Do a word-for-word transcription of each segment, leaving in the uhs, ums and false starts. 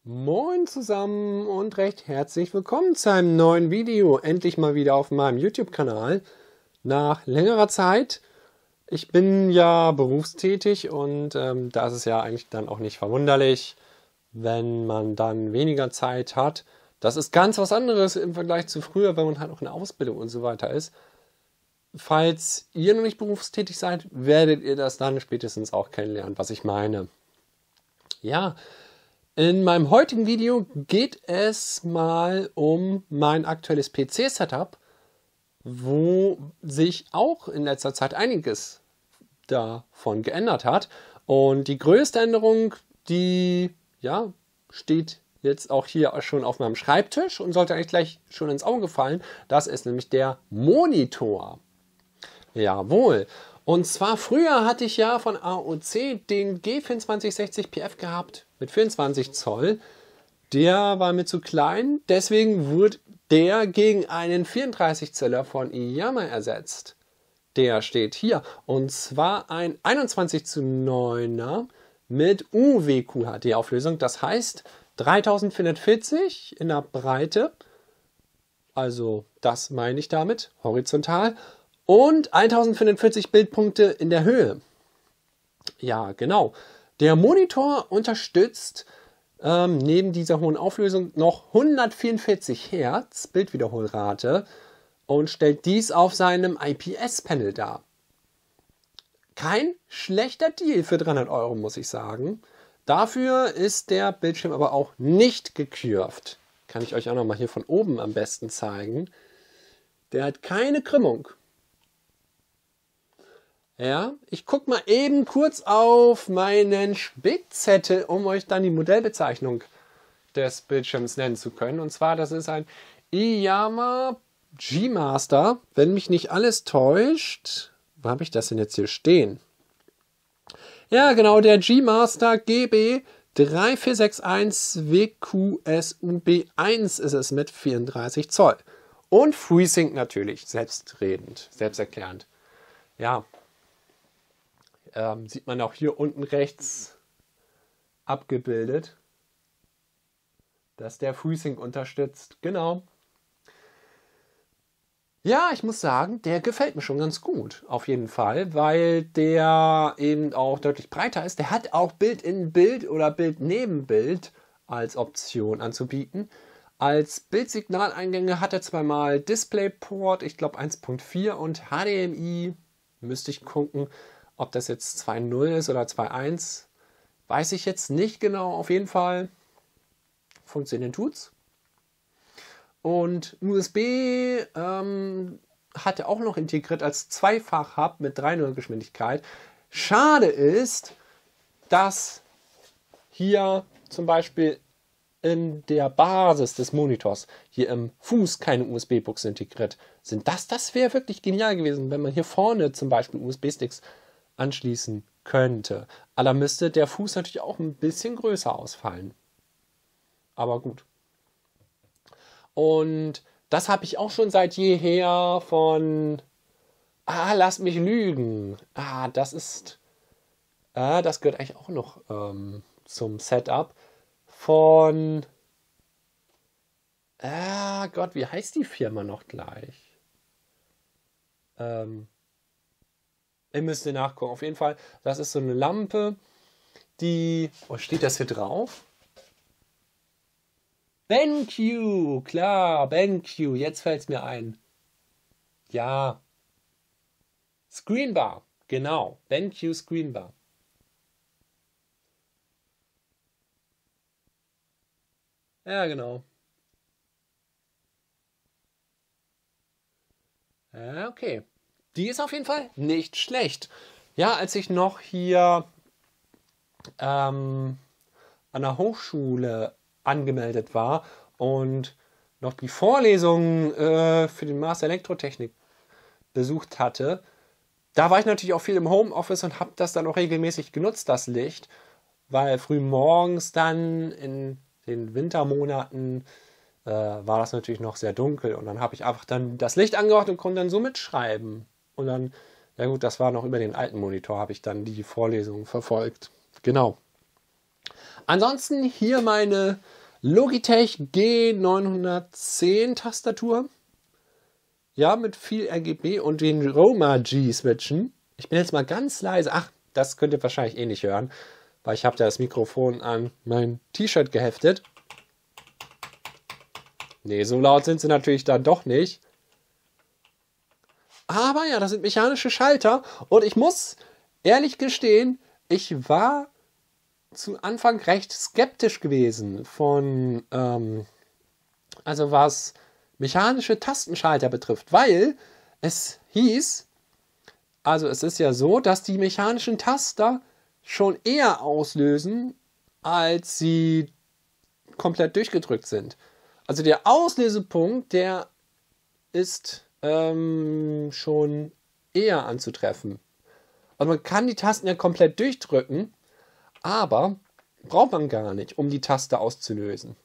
Moin zusammen und recht herzlich willkommen zu einem neuen Video. Endlich mal wieder auf meinem YouTube-Kanal. Nach längerer Zeit. Ich bin ja berufstätig und ähm, da ist es ja eigentlich dann auch nicht verwunderlich, wenn man dann weniger Zeit hat. Das ist ganz was anderes im Vergleich zu früher, wenn man halt noch in der Ausbildung und so weiter ist. Falls ihr noch nicht berufstätig seid, werdet ihr das dann spätestens auch kennenlernen, was ich meine. Ja, in meinem heutigen Video geht es mal um mein aktuelles P C-Setup, wo sich auch in letzter Zeit einiges davon geändert hat. Und die größte Änderung, die ja, steht jetzt auch hier schon auf meinem Schreibtisch und sollte eigentlich gleich schon ins Auge fallen. Das ist nämlich der Monitor. Jawohl. Und zwar früher hatte ich ja von A O C den G vierundzwanzig sechzig P F gehabt mit vierundzwanzig Zoll. Der war mir zu klein, deswegen wurde der gegen einen vierunddreißig Zöller von Iyama ersetzt. Der steht hier und zwar ein einundzwanzig zu neuner mit U W Q H D-Auflösung. Das heißt dreitausendvierhundertvierzig in der Breite, also das meine ich damit, horizontal. Und eintausendvierhundertvierzig Bildpunkte in der Höhe. Ja, genau. Der Monitor unterstützt ähm, neben dieser hohen Auflösung noch hundertvierundvierzig Hertz Bildwiederholrate und stellt dies auf seinem I P S-Panel dar. Kein schlechter Deal für dreihundert Euro, muss ich sagen. Dafür ist der Bildschirm aber auch nicht gekürft. Kann ich euch auch noch mal hier von oben am besten zeigen. Der hat keine Krümmung. Ja, ich gucke mal eben kurz auf meinen Spickzettel, um euch dann die Modellbezeichnung des Bildschirms nennen zu können. Und zwar, das ist ein Iyama G-Master, wenn mich nicht alles täuscht. Wo habe ich das denn jetzt hier stehen? Ja, genau, der G-Master G B drei vier sechs eins W Q S U B eins ist es mit vierunddreißig Zoll. Und FreeSync natürlich, selbstredend, selbsterklärend. Ja. Ähm, sieht man auch hier unten rechts abgebildet, dass der FreeSync unterstützt. Genau. Ja, ich muss sagen, der gefällt mir schon ganz gut, auf jeden Fall, weil der eben auch deutlich breiter ist. Der hat auch Bild in Bild oder Bild neben Bild als Option anzubieten. Als Bildsignaleingänge hat er zweimal DisplayPort, ich glaube eins Punkt vier und H D M I, müsste ich gucken. Ob das jetzt zwei Punkt null ist oder zwei Punkt eins, weiß ich jetzt nicht genau. Auf jeden Fall funktionieren tut's. Und U S B ähm, hat er auch noch integriert als Zweifach-Hub mit drei Komma null Geschwindigkeit. Schade ist, dass hier zum Beispiel in der Basis des Monitors, hier im Fuß, keine U S B-Buchse integriert sind. Das, das wäre wirklich genial gewesen, wenn man hier vorne zum Beispiel U S B-Sticks anschließen könnte. Aber müsste der Fuß natürlich auch ein bisschen größer ausfallen. Aber gut. Und das habe ich auch schon seit jeher von... Ah, lass mich lügen. Ah, das ist... Ah, das gehört eigentlich auch noch ähm, zum Setup von... Ah, Gott, wie heißt die Firma noch gleich? Ähm... Ihr müsst ihr nachgucken. Auf jeden Fall, das ist so eine Lampe, die... Oh, steht das hier drauf? BenQ, klar, BenQ. Jetzt fällt es mir ein. Ja. Screenbar, genau. BenQ Screenbar. Ja, genau. Ja, okay. Die ist auf jeden Fall nicht schlecht. Ja, als ich noch hier ähm, an der Hochschule angemeldet war und noch die Vorlesungen äh, für den Master Elektrotechnik besucht hatte, da war ich natürlich auch viel im Homeoffice und habe das dann auch regelmäßig genutzt, das Licht, weil früh morgens dann in den Wintermonaten äh, war das natürlich noch sehr dunkel und dann habe ich einfach dann das Licht angemacht und konnte dann so mitschreiben. Und dann, ja gut, das war noch über den alten Monitor, habe ich dann die Vorlesungen verfolgt. Genau. Ansonsten hier meine Logitech G neunhundertzehn Tastatur. Ja, mit viel R G B und den Roma G-Switchen. Ich bin jetzt mal ganz leise. Ach, das könnt ihr wahrscheinlich eh nicht hören, weil ich habe da das Mikrofon an mein T-Shirt geheftet. Nee, so laut sind sie natürlich dann doch nicht. Aber ja, das sind mechanische Schalter. Und ich muss ehrlich gestehen, ich war zu Anfang recht skeptisch gewesen von, ähm, also was mechanische Tastenschalter betrifft, weil es hieß, also es ist ja so, dass die mechanischen Taster schon eher auslösen, als sie komplett durchgedrückt sind. Also der Auslösepunkt, der ist ähm, schon eher anzutreffen. Also man kann die Tasten ja komplett durchdrücken, aber braucht man gar nicht, um die Taste auszulösen.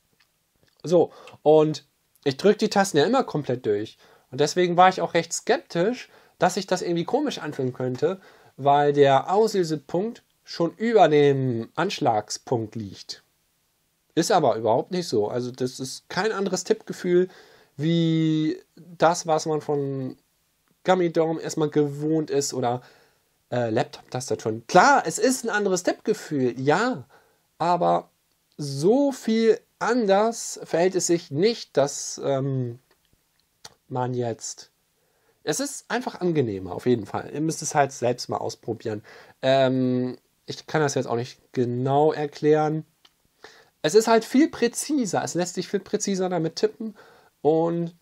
So, und ich drücke die Tasten ja immer komplett durch. Und deswegen war ich auch recht skeptisch, dass sich das irgendwie komisch anfühlen könnte, weil der Auslösepunkt schon über dem Anschlagspunkt liegt. Ist aber überhaupt nicht so. Also das ist kein anderes Tippgefühl wie das, was man von Gummy Dome erstmal gewohnt ist oder äh, Laptop-Tastaturen. Klar, es ist ein anderes Tippgefühl, ja, aber so viel anders verhält es sich nicht, dass ähm, man jetzt... Es ist einfach angenehmer, auf jeden Fall. Ihr müsst es halt selbst mal ausprobieren. Ähm, ich kann das jetzt auch nicht genau erklären. Es ist halt viel präziser. Es lässt sich viel präziser damit tippen. Und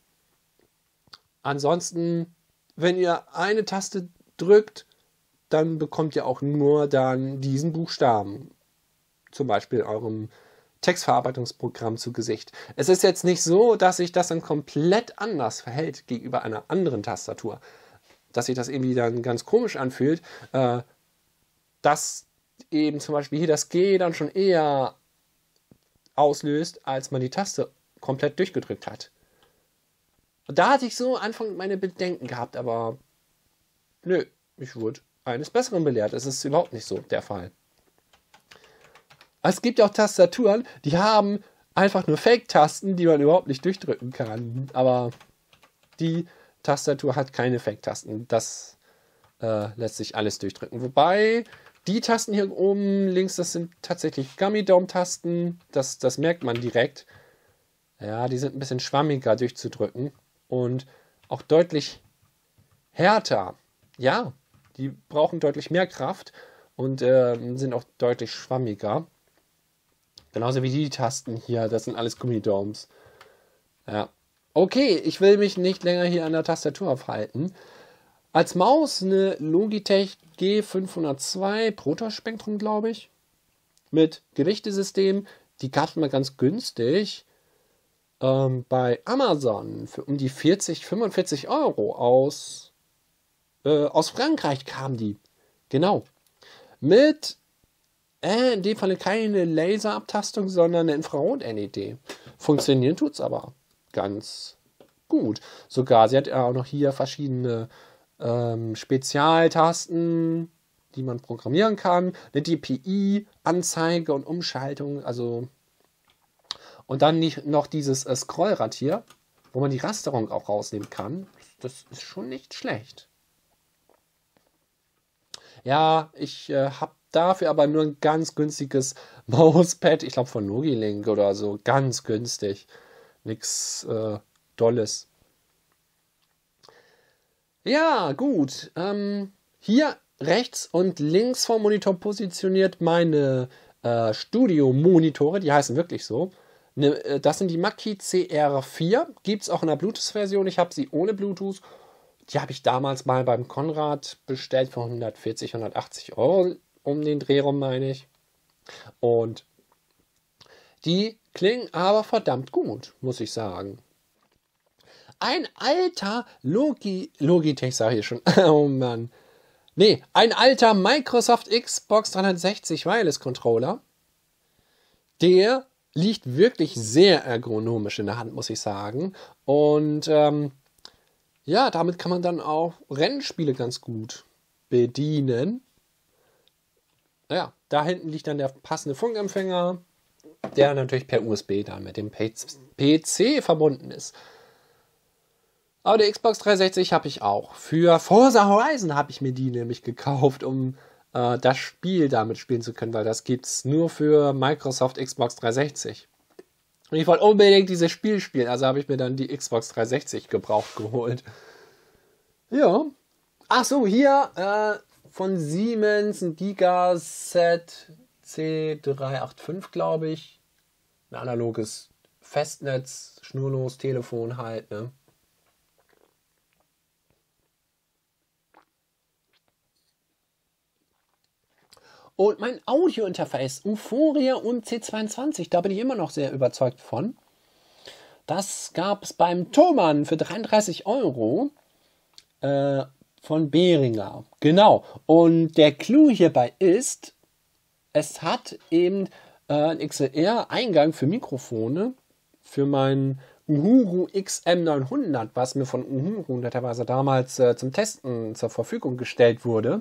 ansonsten, wenn ihr eine Taste drückt, dann bekommt ihr auch nur dann diesen Buchstaben. Zum Beispiel eurem Textverarbeitungsprogramm zu Gesicht. Es ist jetzt nicht so, dass sich das dann komplett anders verhält gegenüber einer anderen Tastatur. Dass sich das irgendwie dann ganz komisch anfühlt. Äh, dass eben zum Beispiel hier das G dann schon eher auslöst, als man die Taste komplett durchgedrückt hat. Und da hatte ich so Anfang meine Bedenken gehabt, aber nö, ich wurde eines Besseren belehrt. Es ist überhaupt nicht so der Fall. Es gibt ja auch Tastaturen, die haben einfach nur Fake-Tasten, die man überhaupt nicht durchdrücken kann. Aber die Tastatur hat keine Fake-Tasten. Das äh, lässt sich alles durchdrücken. Wobei die Tasten hier oben links, das sind tatsächlich Gummy Dome-Tasten. Das, das merkt man direkt. Ja, die sind ein bisschen schwammiger durchzudrücken. Und auch deutlich härter. Ja, die brauchen deutlich mehr Kraft und äh, sind auch deutlich schwammiger. Genauso wie die Tasten hier, das sind alles Gummidomes. Ja. Okay, ich will mich nicht länger hier an der Tastatur aufhalten. Als Maus eine Logitech G fünfhundertzwei Protospectrum, glaube ich. Mit Gewichtesystem. Die gab es mal ganz günstig. Ähm, bei Amazon für um die vierzig, fünfundvierzig Euro aus, äh, aus Frankreich kam die. Genau. Mit Äh, in dem Fall keine Laserabtastung, sondern eine Infrarot-L E D. Funktionieren tut es aber ganz gut. Sogar, sie hat ja auch noch hier verschiedene ähm, Spezialtasten, die man programmieren kann. Eine D P I, Anzeige und Umschaltung. Also und dann nicht noch dieses äh, Scrollrad hier, wo man die Rasterung auch rausnehmen kann. Das ist schon nicht schlecht. Ja, ich äh, habe dafür aber nur ein ganz günstiges Mauspad. Ich glaube von Nogilink oder so. Ganz günstig. Nix äh, Dolles. Ja, gut. Ähm, hier rechts und links vom Monitor positioniert meine äh, Studio-Monitore. Die heißen wirklich so. Ne, äh, das sind die Mackie C R vier. Gibt es auch in der Bluetooth-Version. Ich habe sie ohne Bluetooth. Die habe ich damals mal beim Konrad bestellt für hundertvierzig, hundertachtzig Euro. Um den Dreh rum, meine ich. Und die klingen aber verdammt gut, muss ich sagen. Ein alter Logi, Logitech, sage ich schon. Oh Mann. Nee, ein alter Microsoft Xbox dreihundertsechzig Wireless Controller. Der liegt wirklich sehr ergonomisch in der Hand, muss ich sagen. Und ähm, ja, damit kann man dann auch Rennspiele ganz gut bedienen. Ja, da hinten liegt dann der passende Funkempfänger, der natürlich per U S B dann mit dem P C verbunden ist. Aber die Xbox dreihundertsechzig habe ich auch. Für Forza Horizon habe ich mir die nämlich gekauft, um äh, das Spiel damit spielen zu können, weil das gibt es nur für Microsoft Xbox dreihundertsechzig. Und ich wollte unbedingt dieses Spiel spielen, also habe ich mir dann die Xbox dreihundertsechzig gebraucht geholt. Ja. Ach so, hier äh, von Siemens ein Gigaset C dreihundertfünfundachtzig, glaube ich. Ein analoges Festnetz, schnurlos Telefon halt, ne? Und mein Audio-Interface, Euphoria und C zweiundzwanzig, da bin ich immer noch sehr überzeugt von. Das gab es beim Thomann für dreiunddreißig Euro äh, von Behringer. Genau. Und der Clou hierbei ist, es hat eben äh, einen X L R-Eingang für Mikrofone, für meinen Uhuru X M neunhundert, was mir von Uhuru netterweise damals äh, zum Testen zur Verfügung gestellt wurde.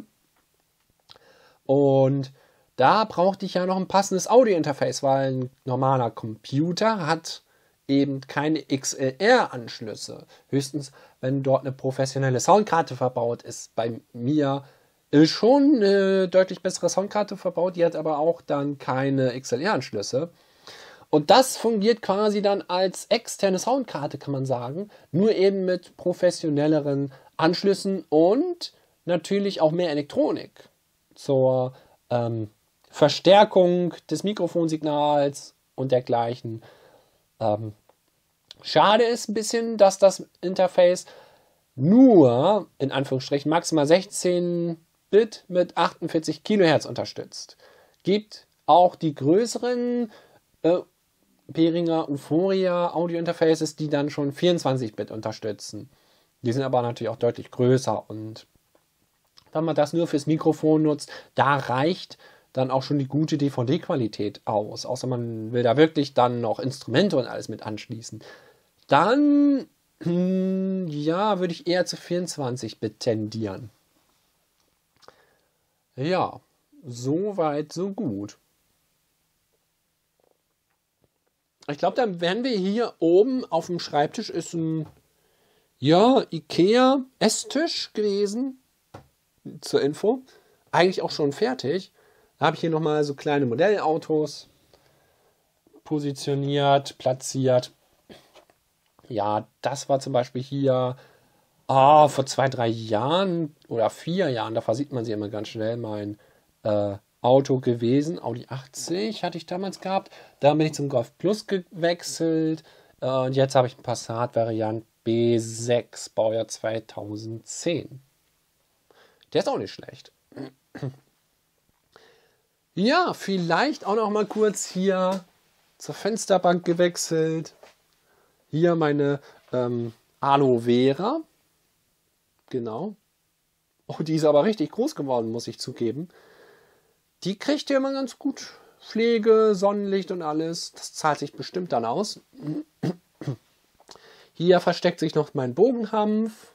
Und da brauchte ich ja noch ein passendes Audio-Interface, weil ein normaler Computer hat eben keine X L R-Anschlüsse. Höchstens, wenn dort eine professionelle Soundkarte verbaut ist. Bei mir ist schon eine deutlich bessere Soundkarte verbaut, die hat aber auch dann keine X L R-Anschlüsse. Und das fungiert quasi dann als externe Soundkarte, kann man sagen. Nur eben mit professionelleren Anschlüssen und natürlich auch mehr Elektronik zur ähm, Verstärkung des Mikrofonsignals und dergleichen. Ähm, schade ist ein bisschen, dass das Interface nur, in Anführungsstrichen, maximal sechzehn Bit mit achtundvierzig Kilohertz unterstützt. Gibt auch die größeren äh, Behringer Euphoria Audio Interfaces, die dann schon vierundzwanzig Bit unterstützen. Die sind aber natürlich auch deutlich größer, und wenn man das nur fürs Mikrofon nutzt, da reicht dann auch schon die gute D V D-Qualität aus. Außer man will da wirklich dann noch Instrumente und alles mit anschließen. Dann, hm, ja, würde ich eher zu vierundzwanzig Bit tendieren. Ja, so weit, so gut. Ich glaube, dann wären wir hier oben auf dem Schreibtisch, ist ein, ja, IKEA Esstisch gewesen. Zur Info. Eigentlich auch schon fertig. Da habe ich hier nochmal so kleine Modellautos positioniert, platziert. Ja, das war zum Beispiel hier ah, vor zwei, drei Jahren oder vier Jahren, da versieht man sie immer ganz schnell, mein äh, Auto gewesen. Audi achtzig hatte ich damals gehabt. Da bin ich zum Golf Plus gewechselt. Äh, und jetzt habe ich einen Passat-Variant B sechs, Baujahr zweitausendzehn. Der ist auch nicht schlecht. Ja, vielleicht auch noch mal kurz hier zur Fensterbank gewechselt. Hier meine ähm, Aloe Vera. Genau. Oh, die ist aber richtig groß geworden, muss ich zugeben. Die kriegt ja immer ganz gut Pflege, Sonnenlicht und alles. Das zahlt sich bestimmt dann aus. Hier versteckt sich noch mein Bogenhanf.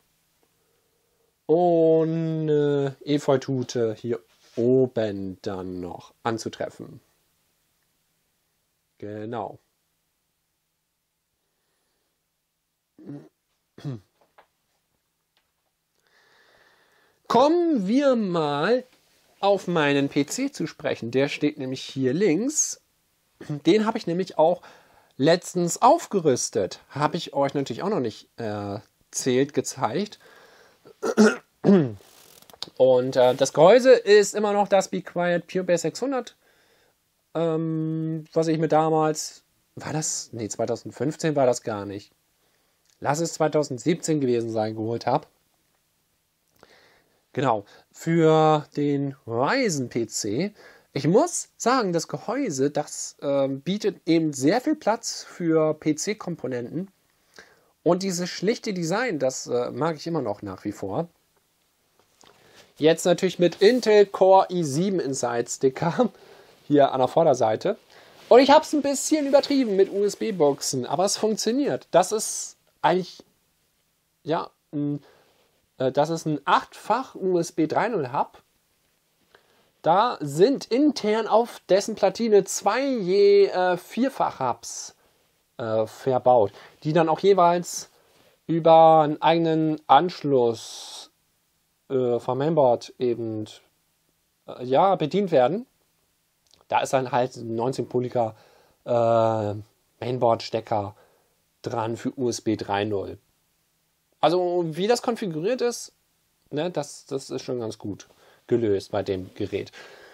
Und äh, Efeutute hier oben dann noch anzutreffen. Genau. Kommen wir mal auf meinen P C zu sprechen. Der steht nämlich hier links. Den habe ich nämlich auch letztens aufgerüstet. Habe ich euch natürlich auch noch nicht erzählt, gezeigt. Und äh, das Gehäuse ist immer noch das Be Quiet PureBass sechshundert, ähm, was ich mir damals, war das, nee, zweitausendfünfzehn war das gar nicht. Lass es zweitausendsiebzehn gewesen sein, geholt habe. Genau, für den Ryzen P C. Ich muss sagen, das Gehäuse, das äh, bietet eben sehr viel Platz für P C-Komponenten. Und dieses schlichte Design, das äh, mag ich immer noch nach wie vor. Jetzt natürlich mit Intel Core i sieben Inside Sticker hier an der Vorderseite. Und ich habe es ein bisschen übertrieben mit U S B-Buchsen, aber es funktioniert. Das ist eigentlich, ja, ein, äh, das ist ein achtfach U S B drei Punkt null Hub. Da sind intern auf dessen Platine zwei je äh, Vierfach-Hubs äh, verbaut, die dann auch jeweils über einen eigenen Anschluss äh, vom Mainboard eben äh, ja, bedient werden. Da ist dann halt ein neunzehn-poliger äh, Mainboard-Stecker dran für U S B drei Punkt null. Also wie das konfiguriert ist, ne, das, das ist schon ganz gut gelöst bei dem Gerät.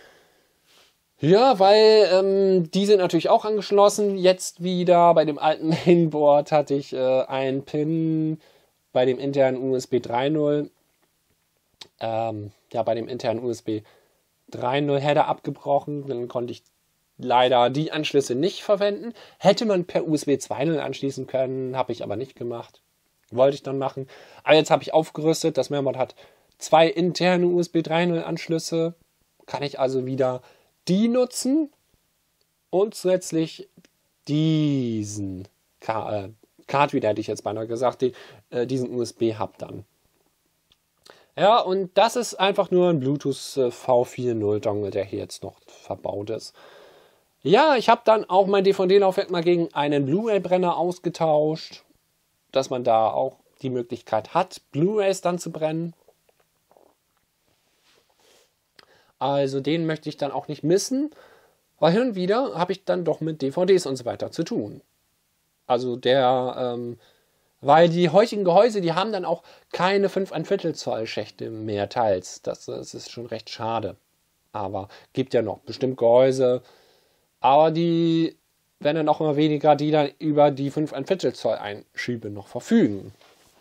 Ja, weil ähm, die sind natürlich auch angeschlossen. Jetzt wieder bei dem alten Mainboard hatte ich äh, einen Pin bei dem internen U S B drei Punkt null. Ähm, ja, bei dem internen U S B drei Punkt null Header abgebrochen. Dann konnte ich leider die Anschlüsse nicht verwenden. Hätte man per U S B zwei Punkt null anschließen können, habe ich aber nicht gemacht. Wollte ich dann machen. Aber jetzt habe ich aufgerüstet. Das Mainboard hat zwei interne U S B drei Punkt null Anschlüsse. Kann ich also wieder die nutzen und zusätzlich diesen Card Reader, hätte ich jetzt beinahe gesagt, die, äh, diesen U S B-Hub dann. Ja, und das ist einfach nur ein Bluetooth V vier Punkt null Dongle, der hier jetzt noch verbaut ist. Ja, ich habe dann auch mein D V D-Laufwerk mal gegen einen Blu-ray-Brenner ausgetauscht, dass man da auch die Möglichkeit hat, Blu-rays dann zu brennen. Also den möchte ich dann auch nicht missen, weil hin und wieder habe ich dann doch mit D V Ds und so weiter zu tun. Also der, ähm, weil die heutigen Gehäuse, die haben dann auch keine fünf Komma fünf Zoll Schächte mehr teils. Das, das ist schon recht schade. Aber gibt ja noch bestimmt Gehäuse, aber die werden dann auch immer weniger, die dann über die fünf Komma fünf Zoll Einschübe noch verfügen.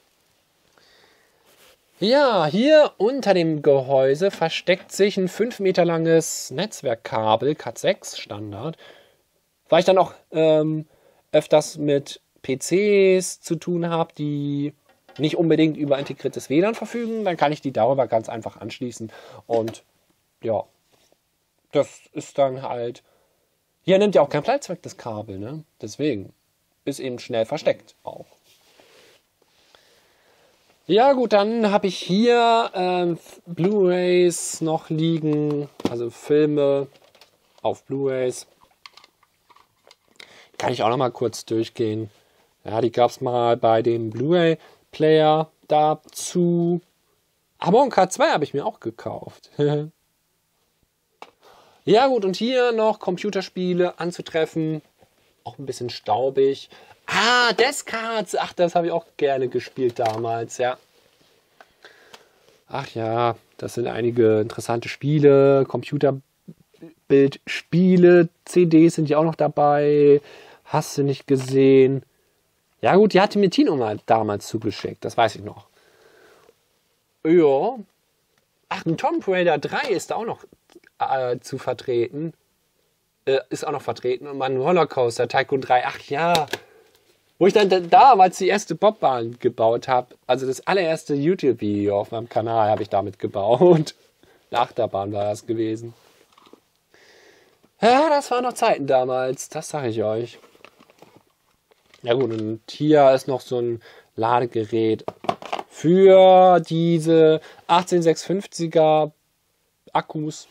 Ja, hier unter dem Gehäuse versteckt sich ein fünf Meter langes Netzwerkkabel, Cat sechs Standard, weil ich dann auch ähm, öfters mit P Cs zu tun habe, die nicht unbedingt über integriertes W L A N verfügen. Dann kann ich die darüber ganz einfach anschließen und ja, das ist dann halt, hier nimmt ja auch kein Platz weg, das Kabel, ne? Deswegen ist eben schnell versteckt auch. Ja gut, dann habe ich hier ähm, Blu-rays noch liegen, also Filme auf Blu-rays. Kann ich auch noch mal kurz durchgehen. Ja, die gab es mal bei dem Blu-ray-Player dazu. Amon K zwei habe ich mir auch gekauft. Ja gut, und hier noch Computerspiele anzutreffen. Auch ein bisschen staubig. Ah, Descartes. Ach, das habe ich auch gerne gespielt damals, ja. Ach ja, das sind einige interessante Spiele. Computerbildspiele, C Ds sind ja auch noch dabei. Hast du nicht gesehen? Ja gut, die hatte mir Tino mal damals zugeschickt. Das weiß ich noch. Ja. Ach, ein Tomb Raider drei ist da auch noch äh, zu vertreten. Äh, ist auch noch vertreten. Und mein Rollercoaster, Tycoon drei. Ach ja. Wo ich dann damals die erste Bobbahn gebaut habe, also das allererste YouTube-Video auf meinem Kanal habe ich damit gebaut. Eine Achterbahn war das gewesen. Ja, das waren noch Zeiten damals, das sage ich euch. Ja gut, und hier ist noch so ein Ladegerät für diese achtzehn sechshundertfünfziger Akkus.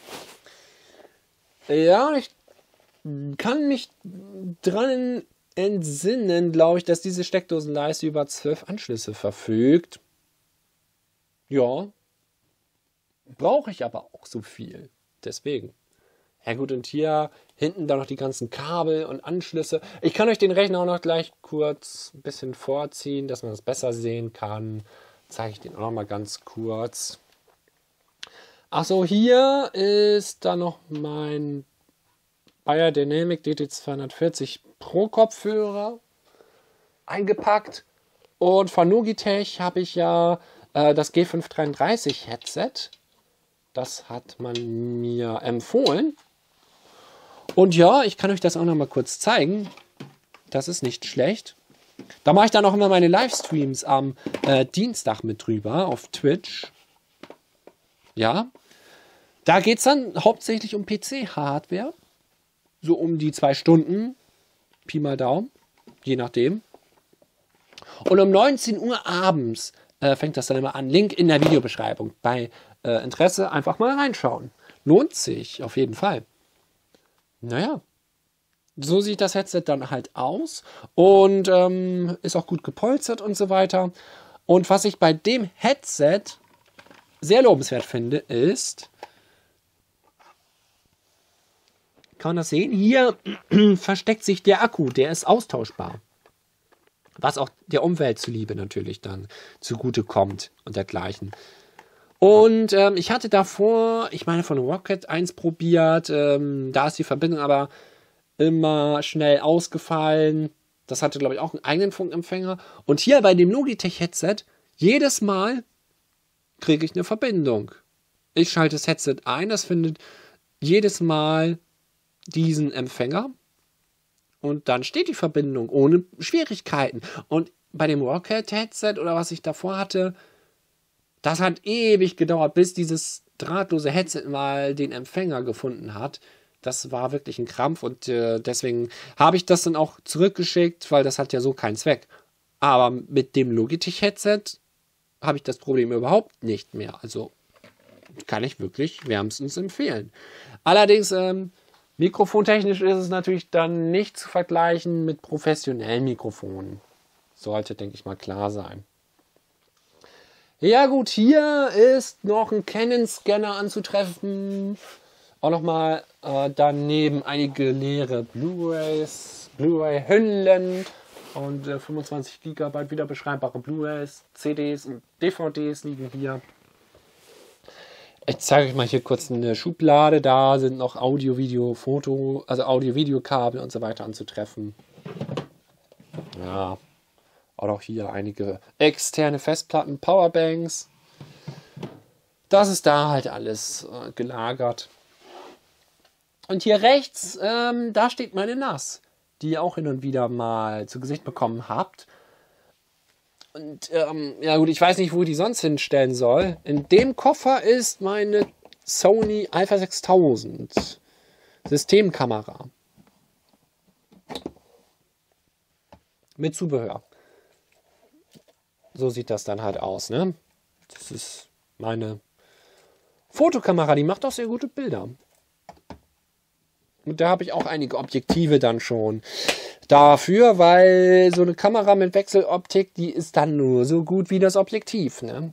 Ja, ich kann mich dran entsinnen, glaube ich, dass diese Steckdosenleiste über zwölf Anschlüsse verfügt. Ja. Brauche ich aber auch so viel. Deswegen. Ja gut, und hier hinten dann noch die ganzen Kabel und Anschlüsse. Ich kann euch den Rechner auch noch gleich kurz ein bisschen vorziehen, dass man das besser sehen kann. Zeige ich den auch noch mal ganz kurz. Achso, hier ist dann noch mein Beyerdynamic D T zweihundertvierzig Pro Kopfhörer eingepackt. Und von Logitech habe ich ja äh, das G fünf dreiunddreißig Headset. Das hat man mir empfohlen. Und ja, ich kann euch das auch noch mal kurz zeigen. Das ist nicht schlecht. Da mache ich dann auch immer meine Livestreams am äh, Dienstag mit drüber auf Twitch. Ja. Da geht es dann hauptsächlich um P C-Hardware. So um die zwei Stunden. Pi mal Daumen. Je nachdem. Und um neunzehn Uhr abends äh, fängt das dann immer an. Link in der Videobeschreibung. Bei äh, Interesse einfach mal reinschauen. lohnt sich auf jeden Fall. Naja, so sieht das Headset dann halt aus und ähm, ist auch gut gepolstert und so weiter. Und was ich bei dem Headset sehr lobenswert finde, ist, kann man das sehen? Hier versteckt sich der Akku, der ist austauschbar. Was auch der Umwelt zuliebe natürlich dann zugute kommt und dergleichen. Und ähm, ich hatte davor, ich meine von Rocket eins probiert, ähm, da ist die Verbindung aber immer schnell ausgefallen. Das hatte, glaube ich, auch einen eigenen Funkempfänger. Und hier bei dem Logitech-Headset, jedes Mal kriege ich eine Verbindung. Ich schalte das Headset ein, das findet jedes Mal diesen Empfänger und dann steht die Verbindung ohne Schwierigkeiten. Und bei dem Rocket-Headset oder was ich davor hatte, das hat ewig gedauert, bis dieses drahtlose Headset mal den Empfänger gefunden hat. Das war wirklich ein Krampf und äh, deswegen habe ich das dann auch zurückgeschickt, weil das hat ja so keinen Zweck. Aber mit dem Logitech-Headset habe ich das Problem überhaupt nicht mehr. Also kann ich wirklich wärmstens empfehlen. Allerdings, ähm, mikrofontechnisch ist es natürlich dann nicht zu vergleichen mit professionellen Mikrofonen. Sollte, denke ich mal, klar sein. Ja gut, hier ist noch ein Canon-Scanner anzutreffen. Auch nochmal äh, daneben einige leere Blu-rays, Blu-ray-Hüllen und äh, fünfundzwanzig Gigabyte wiederbeschreibbare Blu-rays, C Ds und D V Ds liegen hier. Ich zeige euch mal hier kurz eine Schublade. Da sind noch Audio, Video, Foto, also Audio-Video-Kabel und so weiter anzutreffen. Ja, auch hier einige externe Festplatten, Powerbanks. Das ist da halt alles äh, gelagert. Und hier rechts, ähm, da steht meine N A S, die ihr auch hin und wieder mal zu Gesicht bekommen habt. Und ähm, ja gut, ich weiß nicht, wo ich die sonst hinstellen soll. In dem Koffer ist meine Sony Alpha sechstausend Systemkamera. Mit Zubehör. So sieht das dann halt aus, ne? Das ist meine Fotokamera, die macht auch sehr gute Bilder. Und da habe ich auch einige Objektive dann schon dafür, weil so eine Kamera mit Wechseloptik, die ist dann nur so gut wie das Objektiv, ne?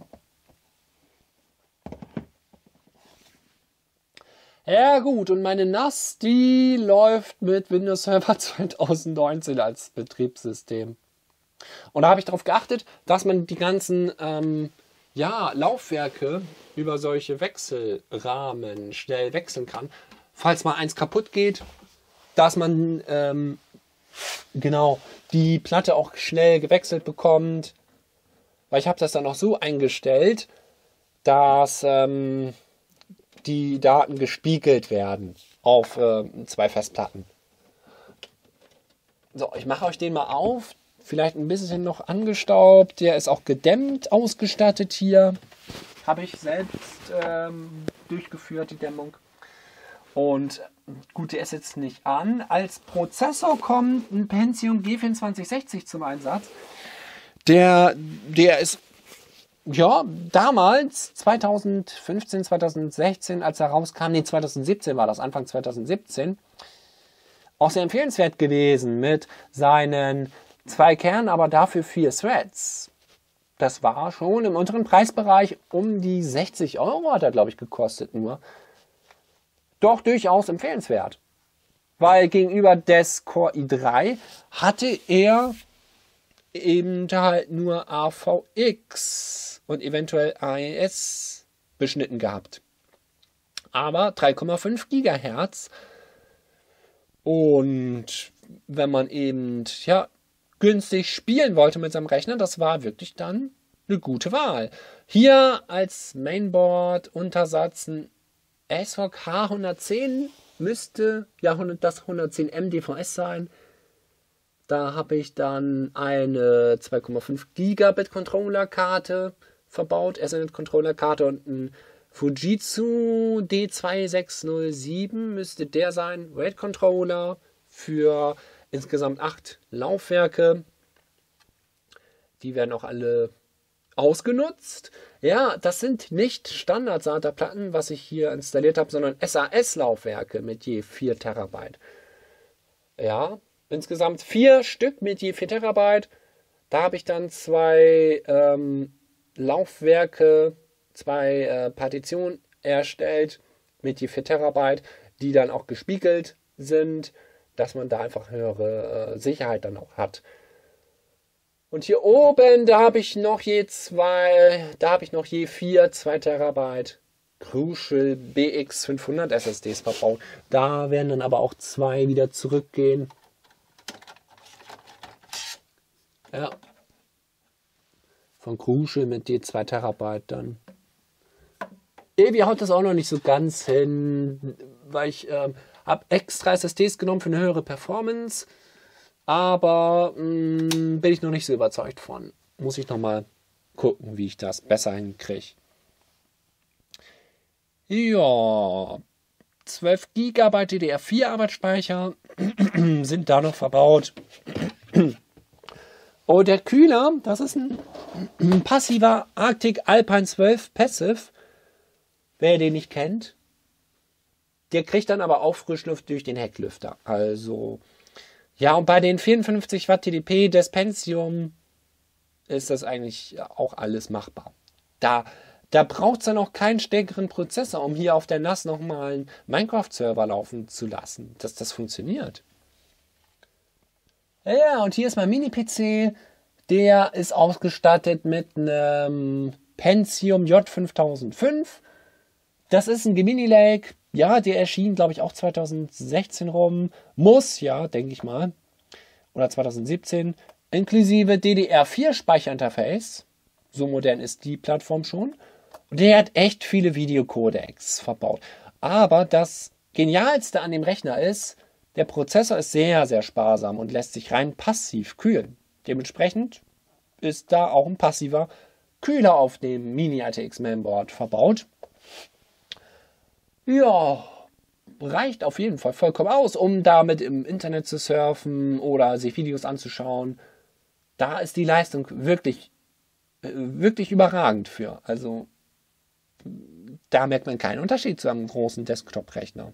Ja gut, und meine N A S, die läuft mit Windows Server zweitausendneunzehn als Betriebssystem. Und da habe ich darauf geachtet, dass man die ganzen ähm, ja, Laufwerke über solche Wechselrahmen schnell wechseln kann. Falls mal eins kaputt geht, dass man ähm, genau die Platte auch schnell gewechselt bekommt. Weil ich habe das dann auch so eingestellt, dass ähm, die Daten gespiegelt werden auf äh, zwei Festplatten. So, ich mache euch den mal auf. Vielleicht ein bisschen noch angestaubt. Der ist auch gedämmt ausgestattet hier. Habe ich selbst ähm, durchgeführt, die Dämmung. Und gut, der ist jetzt nicht an. Als Prozessor kommt ein Pentium G vierundzwanzig sechzig zum Einsatz. Der, der ist, ja, damals, zweitausendfünfzehn, zweitausendsechzehn, als er rauskam, nee, zweitausendsiebzehn war das, Anfang zweitausendsiebzehn, auch sehr empfehlenswert gewesen mit seinen zwei Kernen, aber dafür vier Threads. Das war schon im unteren Preisbereich um die sechzig Euro, hat er, glaube ich, gekostet nur. Doch durchaus empfehlenswert. Weil gegenüber des Core i drei hatte er eben halt nur A V X und eventuell A E S beschnitten gehabt. Aber drei Komma fünf Gigahertz. Und wenn man eben ja, günstig spielen wollte mit seinem Rechner, das war wirklich dann eine gute Wahl. Hier als Mainboard-Untersatz ein S V K hundertzehn müsste ja das hundertzehn M D V S sein. Da habe ich dann eine zwei Komma fünf Gigabit Controller-Karte verbaut, Ethernet-Controller-Karte und ein Fujitsu D zwei sechs null sieben müsste der sein. RAID-Controller für insgesamt acht Laufwerke. Die werden auch alle ausgenutzt. Ja, das sind nicht Standard-SATA-Platten, was ich hier installiert habe, sondern S A S-Laufwerke mit je vier Terabyte. Ja, insgesamt vier Stück mit je vier Terabyte. Da habe ich dann zwei ähm, Laufwerke, zwei äh, Partitionen erstellt mit je vier Terabyte, die dann auch gespiegelt sind, dass man da einfach höhere äh, Sicherheit dann auch hat. Und hier oben, da habe ich noch je zwei, da habe ich noch je vier, zwei Terabyte Crucial B X fünfhundert S S Ds verbaut. Da werden dann aber auch zwei wieder zurückgehen. Ja. Von Crucial mit je zwei Terabyte dann. Irgendwie haut das auch noch nicht so ganz hin, weil ich ähm, habe extra S S Ds genommen für eine höhere Performance. Aber mh, bin ich noch nicht so überzeugt von. Muss ich noch mal gucken, wie ich das besser hinkriege. Ja, zwölf Gigabyte D D R vier Arbeitsspeicher sind da noch verbaut. Oh, der Kühler, das ist ein, ein passiver Arctic Alpine zwölf Passive. Wer den nicht kennt, der kriegt dann aber auch Frischluft durch den Hecklüfter. Also, ja, und bei den vierundfünfzig Watt T D P des Pentium ist das eigentlich auch alles machbar. Da, da braucht es dann auch keinen stärkeren Prozessor, um hier auf der N A S nochmal einen Minecraft-Server laufen zu lassen, dass das funktioniert. Ja, und hier ist mein Mini-P C. Der ist ausgestattet mit einem Pentium J fünftausendfünf. Das ist ein Gemini Lake. Ja, der erschien, glaube ich, auch zweitausendsechzehn rum. Muss, ja, denke ich mal. Oder zweitausendsiebzehn. Inklusive D D R vier Speicherinterface. So modern ist die Plattform schon. Und der hat echt viele Videocodecs verbaut. Aber das Genialste an dem Rechner ist, der Prozessor ist sehr, sehr sparsam und lässt sich rein passiv kühlen. Dementsprechend ist da auch ein passiver Kühler auf dem Mini R T X Mainboard verbaut. Ja, reicht auf jeden Fall vollkommen aus, um damit im Internet zu surfen oder sich Videos anzuschauen. Da ist die Leistung wirklich, wirklich überragend für. Also da merkt man keinen Unterschied zu einem großen Desktop-Rechner.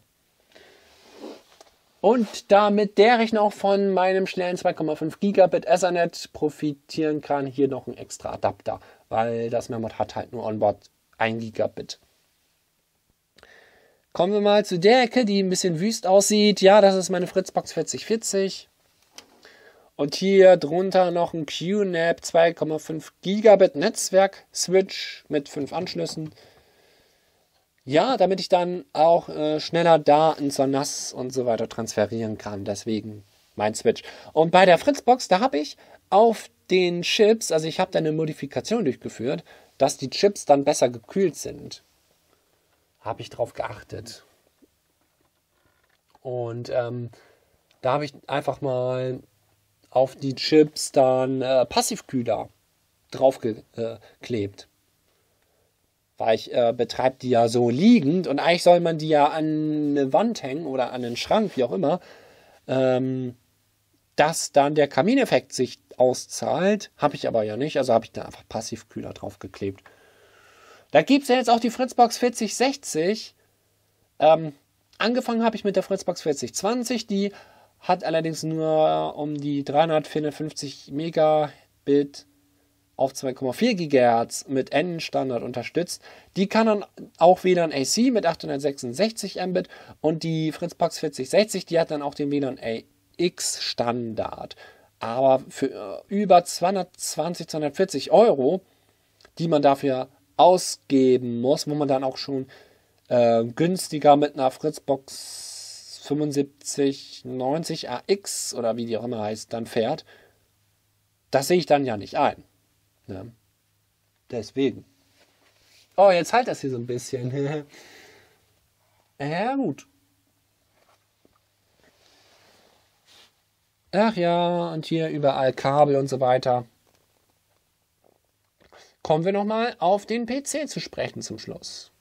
Und damit der Rechner auch von meinem schnellen zwei Komma fünf Gigabit Ethernet profitieren kann, hier noch ein extra Adapter, weil das Mainboard hat halt nur onboard ein Gigabit. Kommen wir mal zu der Ecke, die ein bisschen wüst aussieht. Ja, das ist meine Fritzbox vierzig vierzig. Und hier drunter noch ein Q NAP zwei Komma fünf Gigabit Netzwerk-Switch mit fünf Anschlüssen. Ja, damit ich dann auch äh, schneller Daten zur N A S und so weiter transferieren kann. Deswegen mein Switch. Und bei der Fritzbox, da habe ich auf den Chips, also ich habe da eine Modifikation durchgeführt, dass die Chips dann besser gekühlt sind. Habe ich drauf geachtet. Und ähm, da habe ich einfach mal auf die Chips dann äh, Passivkühler draufgeklebt. Weil ich äh, betreibe die ja so liegend und eigentlich soll man die ja an eine Wand hängen oder an einen Schrank, wie auch immer, ähm, dass dann der Kamineffekt sich auszahlt. Habe ich aber ja nicht, also habe ich da einfach Passivkühler draufgeklebt. Da gibt es ja jetzt auch die Fritzbox vierzig sechzig. Ähm, angefangen habe ich mit der Fritzbox vierzig zwanzig. Die hat allerdings nur um die dreihundert, vierhundertfünfzig Megabit auf zwei Komma vier Gigahertz mit N-Standard unterstützt. Die kann dann auch W L A N A C mit achthundertsechsundsechzig Mbit und die Fritzbox vierzig sechzig, die hat dann auch den W L A N A X Standard. Aber für äh, über zweihundertzwanzig, zweihundertvierzig Euro, die man dafür ausgeben muss, wo man dann auch schon äh, günstiger mit einer Fritzbox fünfundsiebzig neunzig A X oder wie die auch immer heißt, dann fährt. Das sehe ich dann ja nicht ein. Ja. Deswegen. Oh, jetzt halt das hier so ein bisschen. Ja, gut. Ach ja, und hier überall Kabel und so weiter. Kommen wir nochmal auf den P C zu sprechen zum Schluss.